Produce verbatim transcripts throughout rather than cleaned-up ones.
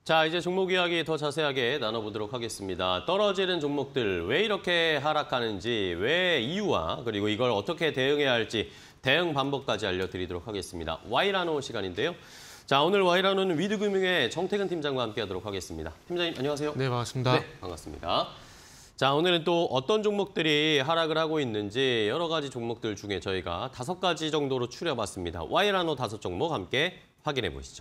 자, 이제 종목 이야기 더 자세하게 나눠보도록 하겠습니다. 떨어지는 종목들 왜 이렇게 하락하는지, 왜 이유와 그리고 이걸 어떻게 대응해야 할지 대응 방법까지 알려드리도록 하겠습니다. 와이라노 시간인데요. 자, 오늘 와이라노는 위드금융의 정태근 팀장과 함께하도록 하겠습니다. 팀장님, 안녕하세요. 네, 반갑습니다. 네, 반갑습니다. 자, 오늘은 또 어떤 종목들이 하락을 하고 있는지 여러 가지 종목들 중에 저희가 다섯 가지 정도로 추려봤습니다. 와이라노 다섯 종목 함께 확인해 보시죠.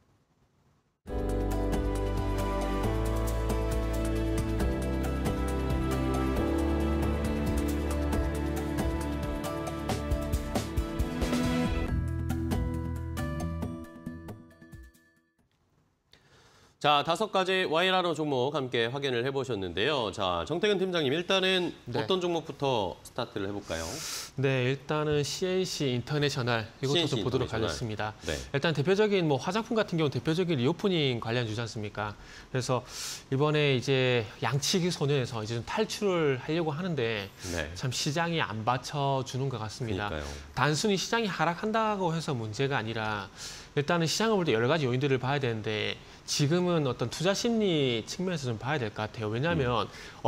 자, 다섯 가지 와이라노 종목 함께 확인을 해보셨는데요. 자, 정태근 팀장님, 일단은 네. 어떤 종목부터 스타트를 해볼까요? 네, 일단은 씨엔씨 인터내셔널 이것도 씨엔씨 좀 보도록 인터내셔널. 하겠습니다. 네. 일단 대표적인 뭐 화장품 같은 경우 대표적인 리오프닝 관련 주지 않습니까? 그래서 이번에 이제 양치기 소년에서 이제 좀 탈출을 하려고 하는데 네. 참 시장이 안 받쳐주는 것 같습니다. 그러니까요. 단순히 시장이 하락한다고 해서 문제가 아니라 일단은 시장을 볼 때 여러 가지 요인들을 봐야 되는데 지금은 어떤 투자 심리 측면에서 좀 봐야 될 것 같아요. 왜냐하면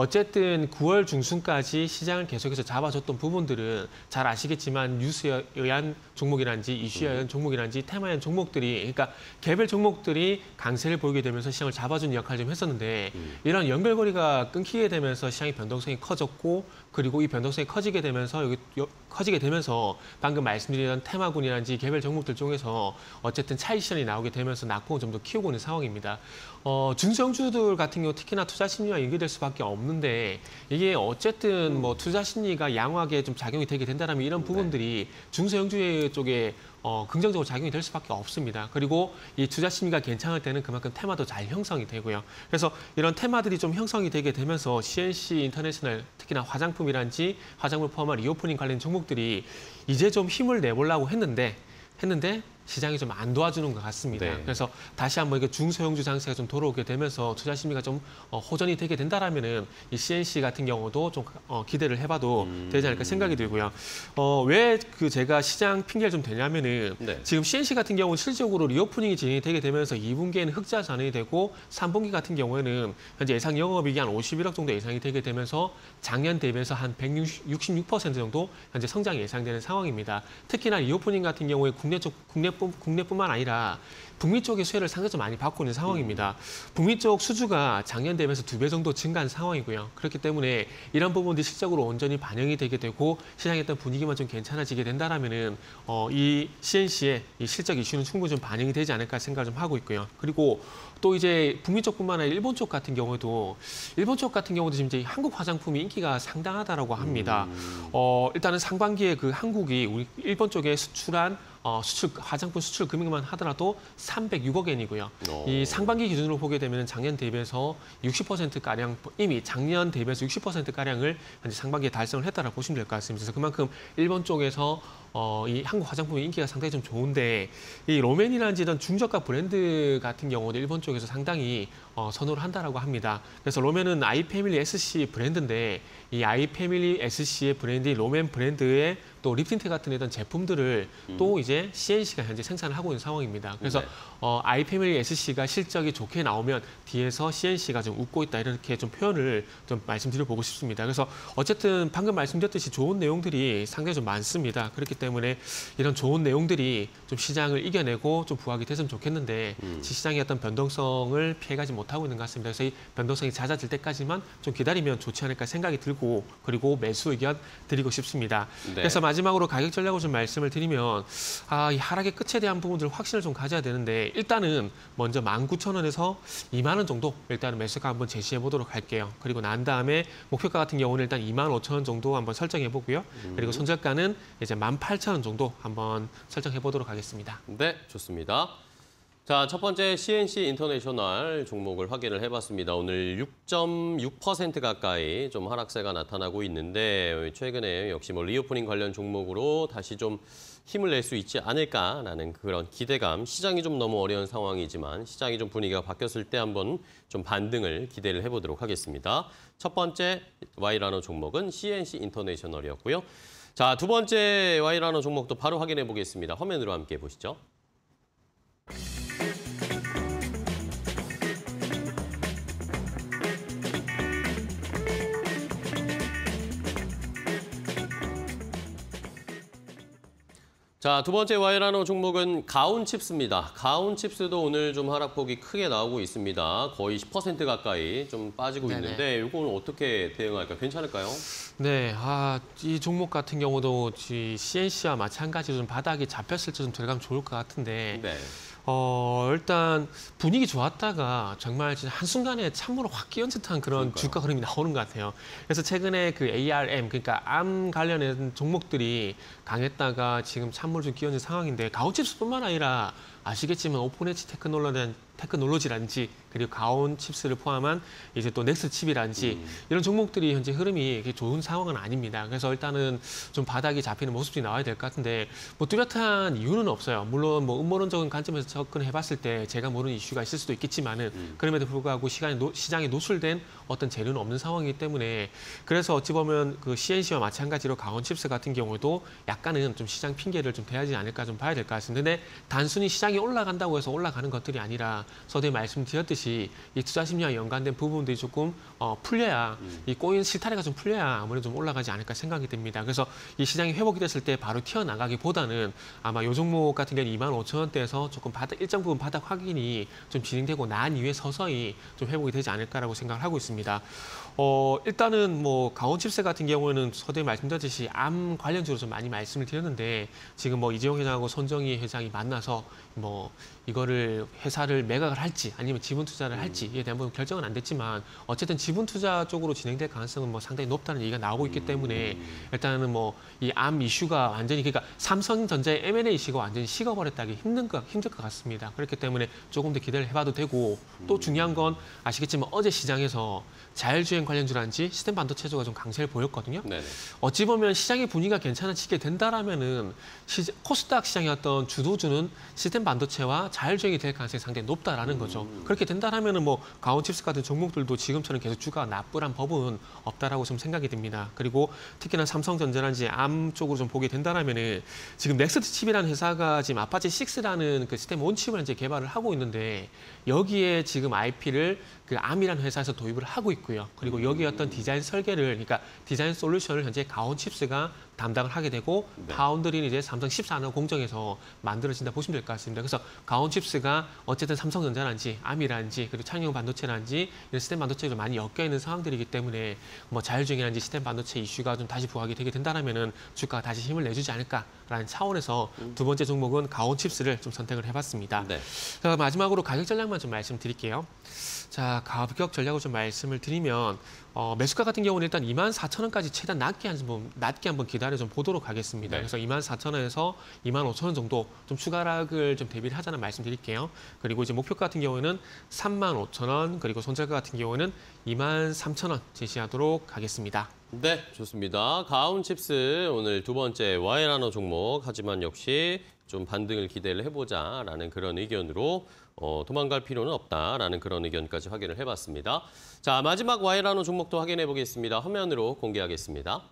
어쨌든 구월 중순까지 시장을 계속해서 잡아줬던 부분들은 잘 아시겠지만 뉴스에 의한 종목이란지 이슈에 의한 종목이란지 테마에 의한 종목들이 그러니까 개별 종목들이 강세를 보이게 되면서 시장을 잡아주는 역할을 좀 했었는데 이런 연결고리가 끊기게 되면서 시장의 변동성이 커졌고 그리고 이 변동성이 커지게 되면서 여기 커지게 되면서 방금 말씀드린 테마군이란지 개별 종목들 중에서 어쨌든 차익 실현이 나오게 되면서 낙폭을 좀 더 키우고 있는 상황입니다. 어, 중소형주들 같은 경우 특히나 투자 심리와 연결될 수밖에 없는데 이게 어쨌든 뭐 투자 심리가 양호하게 좀 작용이 되게 된다면 이런 부분들이 중소형주 쪽에 어, 긍정적으로 작용이 될 수밖에 없습니다. 그리고 이 투자 심리가 괜찮을 때는 그만큼 테마도 잘 형성이 되고요. 그래서 이런 테마들이 좀 형성이 되게 되면서 씨엔씨 인터내셔널 특히나 화장품이란지 화장품 포함한 리오프닝 관련 종목들이 이제 좀 힘을 내보려고 했는데 했는데 시장이 좀 안 도와주는 것 같습니다. 네. 그래서 다시 한번 이게 중소형주 장세가 좀 돌아오게 되면서 투자 심리가 좀 어, 호전이 되게 된다라면은 이 씨엔씨 같은 경우도 좀 어, 기대를 해봐도 음... 되지 않을까 생각이 들고요. 어, 왜 그 제가 시장 핑계를 좀 대냐면은 네. 지금 씨엔씨 같은 경우는 실질적으로 리오프닝이 진행이 되게 되면서 이 분기에는 흑자 전환이 되고 삼 분기 같은 경우에는 현재 예상 영업이익이 한 오십일억 정도 예상이 되게 되면서 작년 대비해서 한 백육십육 퍼센트 정도 현재 성장이 예상되는 상황입니다. 특히나 리오프닝 같은 경우에 국내 쪽 국내 국내뿐만 아니라 북미 쪽의 수혜를 상당히 좀 많이 받고 있는 상황입니다. 북미 쪽 수주가 작년 대비해서 두 배 정도 증가한 상황이고요. 그렇기 때문에 이런 부분들이 실적으로 온전히 반영이 되게 되고 시장의 어떤 분위기만 좀 괜찮아지게 된다라면은 어, 이 씨엔씨의 이 실적 이슈는 충분히 좀 반영이 되지 않을까 생각을 좀 하고 있고요. 그리고 또 이제 북미 쪽뿐만 아니라 일본 쪽 같은 경우도 일본 쪽 같은 경우도 지금 이제 한국 화장품이 인기가 상당하다라고 합니다. 음... 어, 일단은 상반기에 그 한국이 우리 일본 쪽에 수출한 어, 수출 화장품 수출 금액만 하더라도 삼백육억 엔이고요. 오. 이 상반기 기준으로 보게 되면 작년 대비해서 육십 퍼센트 가량 이미 작년 대비해서 육십 퍼센트 가량을 현재 상반기에 달성을 했다라고 보시면 될 것 같습니다. 그래서 그만큼 일본 쪽에서 어, 이 한국 화장품의 인기가 상당히 좀 좋은데 이 로맨이라는 이런 중저가 브랜드 같은 경우도 일본 쪽에서 상당히 어, 선호를 한다라고 합니다. 그래서 로맨은 아이패밀리 에스씨 브랜드인데 이 아이패밀리 에스씨의 브랜드인 로맨 브랜드의 또 립틴트 같은 이런 제품들을 음. 또 이제 씨엔씨가 현재 생산을 하고 있는 상황입니다. 그래서 네. 어, 아이패밀리 에스씨가 실적이 좋게 나오면 뒤에서 씨엔씨가 좀 웃고 있다 이렇게 좀 표현을 좀 말씀드려보고 싶습니다. 그래서 어쨌든 방금 말씀드렸듯이 좋은 내용들이 상당히 좀 많습니다. 그렇기 때문에 이런 좋은 내용들이 좀 시장을 이겨내고 좀 부각이 됐으면 좋겠는데 음. 시장의 어떤 변동성을 피해가지 못하고 있는 것 같습니다. 그래서 이 변동성이 잦아질 때까지만 좀 기다리면 좋지 않을까 생각이 들고 그리고 매수 의견 드리고 싶습니다. 네. 그래서 마지막으로 가격 전략을 좀 말씀을 드리면 아, 이 하락의 끝에 대한 부분들 확신을 좀 가져야 되는데 일단은 먼저 만 구천 원에서 이만 원 정도 일단은 매수가 한번 제시해 보도록 할게요. 그리고 난 다음에 목표가 같은 경우는 일단 이만 오천 원 정도 한번 설정해 보고요. 음. 그리고 손절가는 이제 만 팔천 원 정도 한번 설정해 보도록 하겠습니다. 네, 좋습니다. 자, 첫 번째 씨엔씨 인터내셔널 종목을 확인을 해봤습니다. 오늘 육 점 육 퍼센트 가까이 좀 하락세가 나타나고 있는데 최근에 역시 뭐 리오프닝 관련 종목으로 다시 좀 힘을 낼 수 있지 않을까라는 그런 기대감. 시장이 좀 너무 어려운 상황이지만 시장이 좀 분위기가 바뀌었을 때 한번 좀 반등을 기대를 해보도록 하겠습니다. 첫 번째 와이라노 종목은 씨엔씨 인터내셔널이었고요. 자, 두 번째 와이라노 종목도 바로 확인해 보겠습니다. 화면으로 함께 보시죠. 자, 두 번째 와이라노 종목은 가온칩스입니다. 가온칩스도 오늘 좀 하락폭이 크게 나오고 있습니다. 거의 십 퍼센트 가까이 좀 빠지고 네네. 있는데 이거는 어떻게 대응할까요? 괜찮을까요? 네, 아, 이 종목 같은 경우도 이 씨엔씨와 마찬가지로 좀 바닥이 잡혔을 때 좀 들어가면 좋을 것 같은데 네. 어, 일단 분위기 좋았다가 정말 진짜 한순간에 찬물을 확 끼얹은 듯한 그런 그러니까요. 주가 흐름이 나오는 것 같아요. 그래서 최근에 그 에이알엠, 그러니까 암 관련된 종목들이 강했다가 지금 찬물을 좀 끼얹은 상황인데 가온칩스뿐만 아니라 아시겠지만 오픈엣지 테크놀로지, 테크놀로지라든지 그리고 가온 칩스를 포함한 이제 또 넥스 칩이라든지 음. 이런 이런 종목들이 현재 흐름이 이렇게 좋은 상황은 아닙니다. 그래서 일단은 좀 바닥이 잡히는 모습이 나와야 될 것 같은데 뭐 뚜렷한 이유는 없어요. 물론 뭐 음모론적인 관점에서 접근해봤을 때 제가 모르는 이슈가 있을 수도 있겠지만은 음. 그럼에도 불구하고 시간이 노, 시장에 노출된 어떤 재료는 없는 상황이기 때문에 그래서 어찌 보면 그 씨엔씨와 마찬가지로 가온 칩스 같은 경우도 약간은 좀 시장 핑계를 좀 대야지 않을까 좀 봐야 될 것 같습니다. 근데 단순히 시장이 올라간다고 해서 올라가는 것들이 아니라 서두에 말씀드렸듯이 이 투자 심리와 연관된 부분들이 조금 어, 풀려야 음. 이 꼬인 실타래가 좀 풀려야 아무래도 좀 올라가지 않을까 생각이 듭니다. 그래서 이 시장이 회복이 됐을 때 바로 튀어나가기보다는 아마 요 종목 같은 경우는 이만 오천 원대에서 조금 바닥 일정 부분 바닥 확인이 좀 진행되고 난 이후에 서서히 좀 회복이 되지 않을까라고 생각을 하고 있습니다. 어, 일단은 뭐 가온칩스 같은 경우에는 서두에 말씀드렸듯이 암 관련주로 좀 많이 말씀을 드렸는데 지금 뭐 이재용 회장하고 손정희 회장이 만나서 뭐 이거를 회사를 매각을 할지 아니면 지분 투자를 할지에 대한 부분 결정은 안 됐지만 어쨌든 지분 투자 쪽으로 진행될 가능성은 뭐 상당히 높다는 얘기가 나오고 있기 때문에 일단은 뭐 이 암 이슈가 완전히 그러니까 삼성전자의 엠 앤 에이 이슈가 완전히 식어버렸다기 힘든 것 힘들 것 같습니다. 그렇기 때문에 조금 더 기대를 해봐도 되고 또 중요한 건 아시겠지만 어제 시장에서 자율주행 관련주라든지 시스템 반도체주가 좀 강세를 보였거든요. 네네. 어찌 보면 시장의 분위기가 괜찮아지게 된다라면은 시, 코스닥 시장의 어떤 주도주는 시스템 반도체와 자율주행이 될 가능성이 상당히 높다라는 거죠. 그렇게 된다라면은 뭐 가온칩스 같은 종목들도 지금처럼 계속 주가가 나쁘란 법은 없다라고 좀 생각이 듭니다. 그리고 특히나 삼성전자라든지 암 쪽으로 좀 보게 된다라면은 지금 넥스트 칩이라는 회사가 지금 아파치 식스라는 그 시스템 온 칩을 이제 개발을 하고 있는데 여기에 지금 아이피를 그 암이라는 회사에서 도입을 하고 있고요. 그리고 여기 어떤 디자인 설계를, 그러니까 디자인 솔루션을 현재 가온칩스가 담당을 하게 되고 네. 파운드리는 이제 삼성 십사 나노 공정에서 만들어진다 보시면 될 것 같습니다. 그래서 가온칩스가 어쨌든 삼성전자라든지 암이라든지 그리고 창용 반도체라든지 이런 시스템 반도체가 많이 엮여 있는 상황들이기 때문에 뭐 자율주행이라든지 시스템 반도체 이슈가 좀 다시 부각이 되게 된다면은 주가가 다시 힘을 내주지 않을까라는 차원에서 두 번째 종목은 가온칩스를 좀 선택을 해봤습니다. 네. 자, 마지막으로 가격 전략만 좀 말씀드릴게요. 자, 가격 전략을 좀 말씀을 드리면 어, 매수가 같은 경우는 일단 이만 사천 원까지 최대한 낮게 한번 낮게 한번 기다려 좀 보도록 하겠습니다. 네. 그래서 이만 사천 원에서 이만 오천 원 정도 좀 추가락을 좀 대비를 하자는 말씀드릴게요. 그리고 이제 목표 같은 경우에는 삼만 오천 원 그리고 손절가 같은 경우는 이만 삼천 원 제시하도록 하겠습니다. 네, 좋습니다. 가온칩스 오늘 두 번째 와이라노 종목 하지만 역시 좀 반등을 기대를 해보자라는 그런 의견으로 어, 도망갈 필요는 없다라는 그런 의견까지 확인을 해봤습니다. 자, 마지막 와이라노 종목도 확인해 보겠습니다. 화면으로 공개하겠습니다.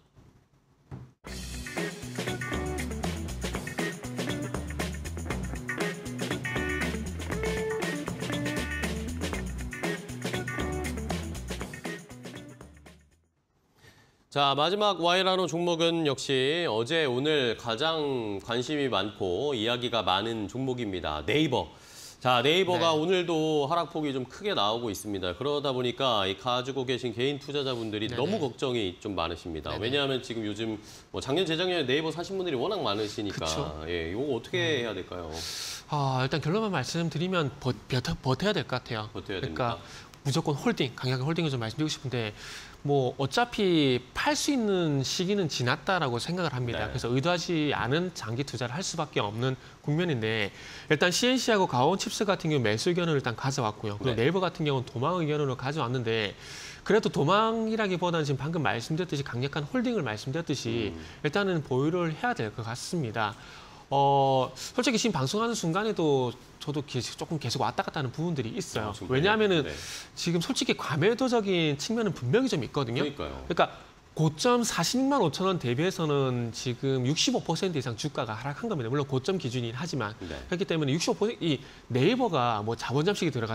자, 마지막 와이라노 종목은 역시 어제 오늘 가장 관심이 많고 이야기가 많은 종목입니다. 네이버. 자, 네이버가 네. 오늘도 하락폭이 좀 크게 나오고 있습니다. 그러다 보니까 이 가지고 계신 개인 투자자분들이 네네. 너무 걱정이 좀 많으십니다. 네네. 왜냐하면 지금 요즘 뭐 작년, 재작년에 네이버 사신 분들이 워낙 많으시니까 그쵸. 예, 이거 어떻게 해야 될까요? 아, 일단 결론만 말씀드리면 버, 버텨, 버텨야 될 것 같아요. 버텨야 그러니까 됩니까? 무조건 홀딩, 강하게 홀딩을 좀 말씀드리고 싶은데 뭐 어차피 팔 수 있는 시기는 지났다라고 생각을 합니다. 네. 그래서 의도하지 않은 장기 투자를 할 수밖에 없는 국면인데 일단 씨엔씨하고 가온칩스 같은 경우 매수 의견을 일단 가져왔고요. 그리고 네. 네이버 같은 경우는 도망 의견으로 가져왔는데 그래도 도망이라기보다는 지금 방금 말씀드렸듯이 강력한 홀딩을 말씀드렸듯이 음. 일단은 보유를 해야 될 것 같습니다. 어, 솔직히 지금 방송하는 순간에도 저도 계속, 조금 계속 왔다 갔다 하는 부분들이 있어요. 아, 정말요? 왜냐하면은 네. 지금 솔직히 과매도적인 측면은 분명히 좀 있거든요. 그러니까요. 그러니까 고점 사십육만 오천 원 대비해서는 지금 육십오 퍼센트 이상 주가가 하락한 겁니다. 물론 고점 기준이긴 하지만 네. 그렇기 때문에 육십오 퍼센트 이 네이버가 뭐 자본 잠식이 들어갔다.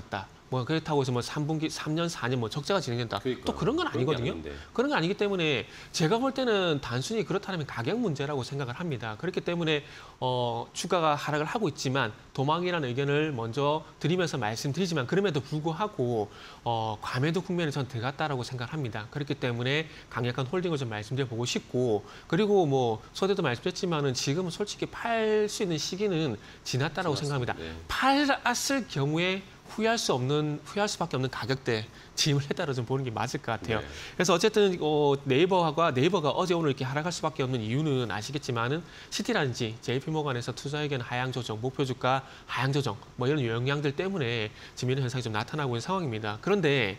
뭐 그렇다고 해서 뭐 삼 분기, 삼 년, 사 년 뭐 적자가 진행된다. 그러니까요. 또 그런 건 그런 게 아니거든요. 아닌데. 그런 건 아니기 때문에 제가 볼 때는 단순히 그렇다면 가격 문제라고 생각을 합니다. 그렇기 때문에 어, 주가가 하락을 하고 있지만 도망이라는 의견을 먼저 드리면서 말씀드리지만 그럼에도 불구하고 어, 과매도 국면에 전 들어갔다라고 생각합니다. 그렇기 때문에 강력한 홀딩을 좀 말씀드려보고 싶고 그리고 뭐 소대도 말씀드렸지만은 지금은 솔직히 팔 수 있는 시기는 지났다라고 지났습니다. 생각합니다. 네. 팔았을 경우에 후회할 수 없는 후회할 수밖에 없는 가격대 지임을 했다로 좀 보는 게 맞을 것 같아요. 네. 그래서 어쨌든 어, 네이버가 네이버가 어제 오늘 이렇게 하락할 수밖에 없는 이유는 아시겠지만은 시티라든지 제이피모건에서 투자 의견 하향 조정, 목표 주가 하향 조정 뭐 이런 영향들 때문에 지금 이런 현상이 좀 나타나고 있는 상황입니다. 그런데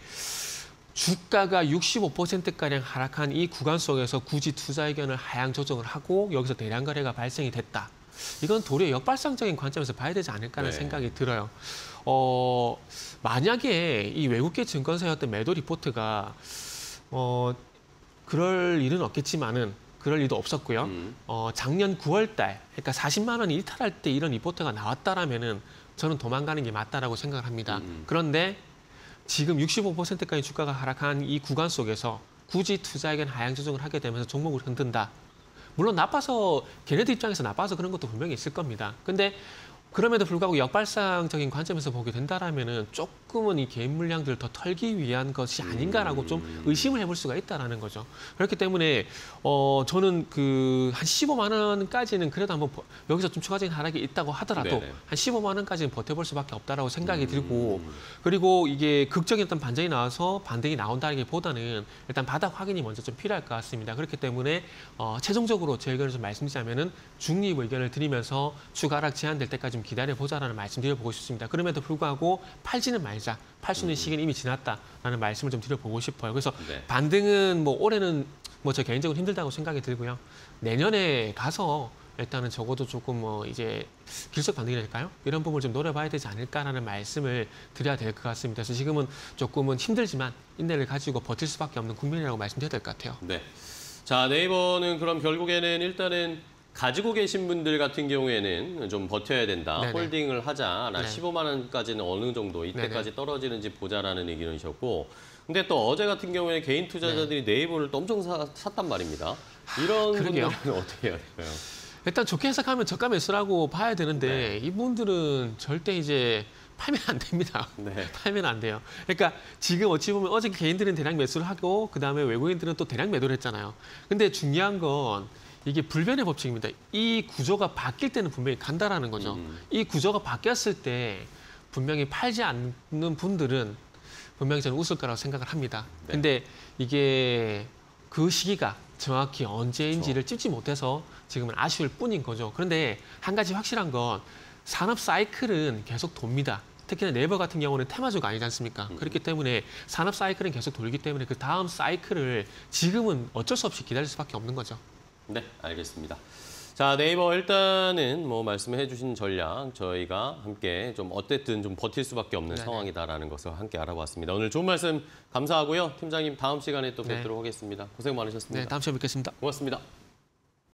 주가가 육십오 퍼센트가량 하락한 이 구간 속에서 굳이 투자 의견을 하향 조정을 하고 여기서 대량 거래가 발생이 됐다. 이건 도리어 역발상적인 관점에서 봐야 되지 않을까라는 네. 생각이 들어요. 어, 만약에 이 외국계 증권사였던 매도 리포트가 어, 그럴 일은 없겠지만은 그럴 일도 없었고요. 음. 어, 작년 구월 달, 그러니까 사십만 원이 일탈할 때 이런 리포트가 나왔다라면은 저는 도망가는 게 맞다라고 생각을 합니다. 음. 그런데 지금 육십오 퍼센트까지 주가가 하락한 이 구간 속에서 굳이 투자에겐 하향 조정을 하게 되면서 종목을 흔든다. 물론 나빠서 걔네들 입장에서 나빠서 그런 것도 분명히 있을 겁니다. 근데 그럼에도 불구하고 역발상적인 관점에서 보게 된다라면은 조금은 이 개인 물량들을 더 털기 위한 것이 아닌가라고 좀 의심을 해볼 수가 있다라는 거죠. 그렇기 때문에 어 저는 그 한 십오만 원까지는 그래도 한번 버- 여기서 좀 추가적인 하락이 있다고 하더라도 네네. 한 십오만 원까지는 버텨볼 수밖에 없다라고 생각이 음. 들고 그리고 이게 극적인 어떤 반전이 나와서 반등이 나온다기보다는 일단 바닥 확인이 먼저 좀 필요할 것 같습니다. 그렇기 때문에 어 최종적으로 제 의견을 좀 말씀드리자면은 중립 의견을 드리면서 추가 하락 제한될 때까지 좀 기다려보자라는 말씀 드려보고 싶습니다. 그럼에도 불구하고 팔지는 말자. 팔 수 있는 시기는 이미 지났다라는 말씀을 좀 드려보고 싶어요. 그래서 네. 반등은 뭐 올해는 뭐 저 개인적으로 힘들다고 생각이 들고요. 내년에 가서 일단은 적어도 조금 뭐 이제 길속 반등이랄까요? 이런 부분을 좀 노려봐야 되지 않을까라는 말씀을 드려야 될 것 같습니다. 그래서 지금은 조금은 힘들지만 인내를 가지고 버틸 수밖에 없는 국면이라고 말씀드려야 될 것 같아요. 네. 자, 네이버는 그럼 결국에는 일단은 가지고 계신 분들 같은 경우에는 좀 버텨야 된다. 네네. 홀딩을 하자. 나 네. 십오만 원까지는 어느 정도 이때까지 네네. 떨어지는지 보자라는 의견이셨고. 근데 또 어제 같은 경우에 개인 투자자들이 네. 이버를 또 엄청 사, 샀단 말입니다. 이런 그러게요. 분들은 어떻게 해야 될까요? 일단 좋게 해석하면 저가 매수라고 봐야 되는데 이분들은 절대 이제 팔면 안 됩니다. 네. 팔면 안 돼요. 그러니까 지금 어찌 보면 어제 개인들은 대량 매수를 하고 그다음에 외국인들은 또 대량 매도를 했잖아요. 근데 중요한 건 이게 불변의 법칙입니다. 이 구조가 바뀔 때는 분명히 간다라는 거죠. 음. 이 구조가 바뀌었을 때 분명히 팔지 않는 분들은 분명히 저는 웃을 거라고 생각을 합니다. 네. 근데 이게 그 시기가 정확히 언제인지를 찝지 못해서 지금은 아쉬울 뿐인 거죠. 그런데 한 가지 확실한 건 산업 사이클은 계속 돕니다. 특히나 네이버 같은 경우는 테마주가 아니지 않습니까? 음. 그렇기 때문에 산업 사이클은 계속 돌기 때문에 그 다음 사이클을 지금은 어쩔 수 없이 기다릴 수밖에 없는 거죠. 네, 알겠습니다. 자, 네이버 일단은 뭐 말씀해 주신 전략 저희가 함께 좀 어쨌든 좀 버틸 수밖에 없는 네네. 상황이다라는 것을 함께 알아봤습니다. 오늘 좋은 말씀 감사하고요. 팀장님 다음 시간에 또 네. 뵙도록 하겠습니다. 고생 많으셨습니다. 네, 다음 시간에 뵙겠습니다. 고맙습니다.